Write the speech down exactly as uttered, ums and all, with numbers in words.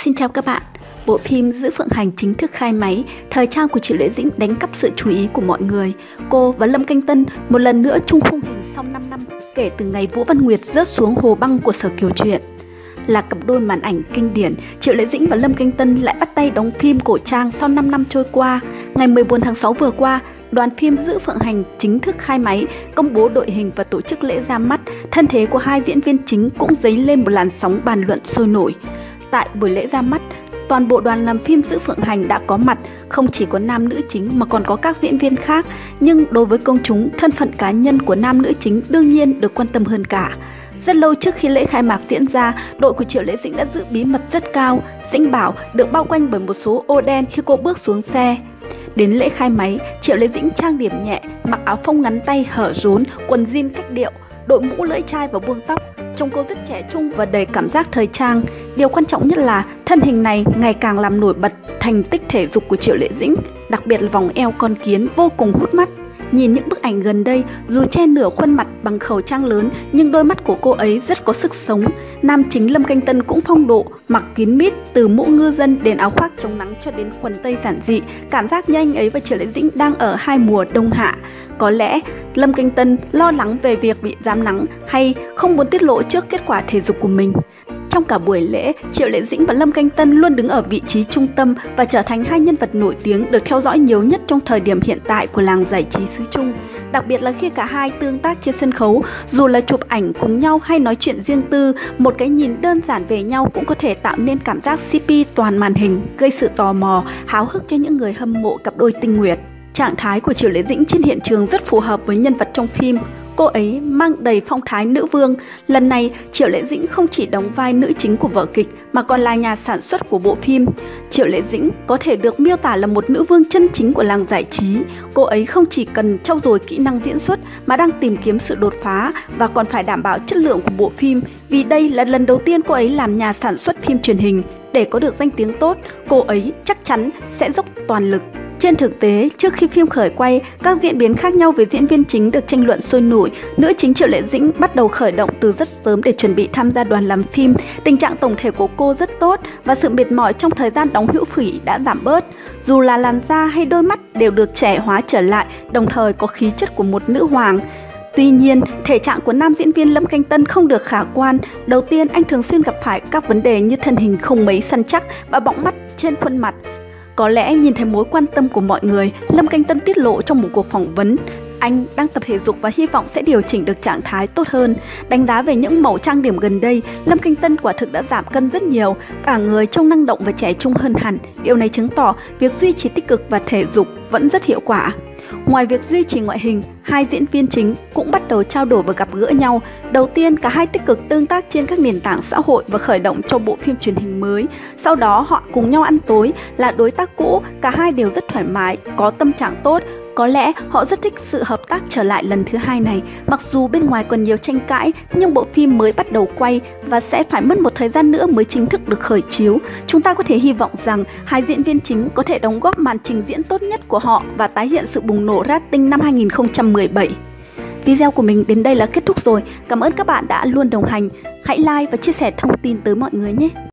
Xin chào các bạn. Bộ phim Giữ Phượng Hành chính thức khai máy, thời trang của Triệu Lệ Dĩnh đánh cắp sự chú ý của mọi người. Cô và Lâm Canh Tân một lần nữa chung khung hình sau năm năm kể từ ngày Vũ Văn Nguyệt rớt xuống hồ băng của Sở Kiều Truyện. Là cặp đôi màn ảnh kinh điển, Triệu Lệ Dĩnh và Lâm Canh Tân lại bắt tay đóng phim cổ trang sau năm năm trôi qua. Ngày mười bốn tháng sáu vừa qua, đoàn phim Giữ Phượng Hành chính thức khai máy, công bố đội hình và tổ chức lễ ra mắt. Thân thế của hai diễn viên chính cũng dấy lên một làn sóng bàn luận sôi nổi. Tại buổi lễ ra mắt, toàn bộ đoàn làm phim Giữ Phượng Hành đã có mặt, không chỉ có nam nữ chính mà còn có các diễn viên khác. Nhưng đối với công chúng, thân phận cá nhân của nam nữ chính đương nhiên được quan tâm hơn cả. Rất lâu trước khi lễ khai mạc diễn ra, đội của Triệu Lệ Dĩnh đã giữ bí mật rất cao. Dĩnh bảo được bao quanh bởi một số ô đen khi cô bước xuống xe. Đến lễ khai máy, Triệu Lệ Dĩnh trang điểm nhẹ, mặc áo phông ngắn tay hở rốn, quần jean cách điệu, đội mũ lưỡi chai và buông tóc. Trông cô rất trẻ trung và đầy cảm giác thời trang. Điều quan trọng nhất là thân hình này ngày càng làm nổi bật thành tích thể dục của Triệu Lệ Dĩnh, đặc biệt là vòng eo con kiến vô cùng hút mắt. Nhìn những bức ảnh gần đây, dù che nửa khuôn mặt bằng khẩu trang lớn nhưng đôi mắt của cô ấy rất có sức sống. Nam chính Lâm Canh Tân cũng phong độ, mặc kín mít từ mũ ngư dân đến áo khoác chống nắng cho đến quần tây giản dị. Cảm giác như anh ấy và Triệu Lệ Dĩnh đang ở hai mùa đông hạ. Có lẽ Lâm Canh Tân lo lắng về việc bị giám nắng hay không muốn tiết lộ trước kết quả thể dục của mình. Trong cả buổi lễ, Triệu Lệ Dĩnh và Lâm Canh Tân luôn đứng ở vị trí trung tâm và trở thành hai nhân vật nổi tiếng được theo dõi nhiều nhất trong thời điểm hiện tại của làng giải trí xứ Trung. Đặc biệt là khi cả hai tương tác trên sân khấu, dù là chụp ảnh cùng nhau hay nói chuyện riêng tư, một cái nhìn đơn giản về nhau cũng có thể tạo nên cảm giác xê pê toàn màn hình, gây sự tò mò, háo hức cho những người hâm mộ cặp đôi tinh nguyệt. Trạng thái của Triệu Lệ Dĩnh trên hiện trường rất phù hợp với nhân vật trong phim. Cô ấy mang đầy phong thái nữ vương. Lần này, Triệu Lệ Dĩnh không chỉ đóng vai nữ chính của vở kịch mà còn là nhà sản xuất của bộ phim. Triệu Lệ Dĩnh có thể được miêu tả là một nữ vương chân chính của làng giải trí. Cô ấy không chỉ cần trau dồi kỹ năng diễn xuất mà đang tìm kiếm sự đột phá và còn phải đảm bảo chất lượng của bộ phim. Vì đây là lần đầu tiên cô ấy làm nhà sản xuất phim truyền hình. Để có được danh tiếng tốt, cô ấy chắc chắn sẽ dốc toàn lực. Trên thực tế, trước khi phim khởi quay, các diễn biến khác nhau về diễn viên chính được tranh luận sôi nổi. Nữ chính Triệu Lệ Dĩnh bắt đầu khởi động từ rất sớm để chuẩn bị tham gia đoàn làm phim. Tình trạng tổng thể của cô rất tốt và sự mệt mỏi trong thời gian đóng hữu phỉ đã giảm bớt. Dù là làn da hay đôi mắt đều được trẻ hóa trở lại, đồng thời có khí chất của một nữ hoàng. Tuy nhiên, thể trạng của nam diễn viên Lâm Canh Tân không được khả quan. Đầu tiên, anh thường xuyên gặp phải các vấn đề như thân hình không mấy săn chắc và bọng mắt trên khuôn mặt. Có lẽ nhìn thấy mối quan tâm của mọi người, Lâm Canh Tân tiết lộ trong một cuộc phỏng vấn. Anh đang tập thể dục và hy vọng sẽ điều chỉnh được trạng thái tốt hơn. Đánh giá về những mẫu trang điểm gần đây, Lâm Canh Tân quả thực đã giảm cân rất nhiều, cả người trông năng động và trẻ trung hơn hẳn. Điều này chứng tỏ việc duy trì tích cực và thể dục vẫn rất hiệu quả. Ngoài việc duy trì ngoại hình, hai diễn viên chính cũng bắt đầu trao đổi và gặp gỡ nhau. Đầu tiên, cả hai tích cực tương tác trên các nền tảng xã hội và khởi động cho bộ phim truyền hình mới. Sau đó, họ cùng nhau ăn tối, là đối tác cũ, cả hai đều rất thoải mái, có tâm trạng tốt. Có lẽ họ rất thích sự hợp tác trở lại lần thứ hai này. Mặc dù bên ngoài còn nhiều tranh cãi, nhưng bộ phim mới bắt đầu quay và sẽ phải mất một thời gian nữa mới chính thức được khởi chiếu. Chúng ta có thể hy vọng rằng hai diễn viên chính có thể đóng góp màn trình diễn tốt nhất của họ và tái hiện sự bùng nổ rating năm hai nghìn không trăm mười bảy. Video của mình đến đây là kết thúc rồi. Cảm ơn các bạn đã luôn đồng hành. Hãy like và chia sẻ thông tin tới mọi người nhé.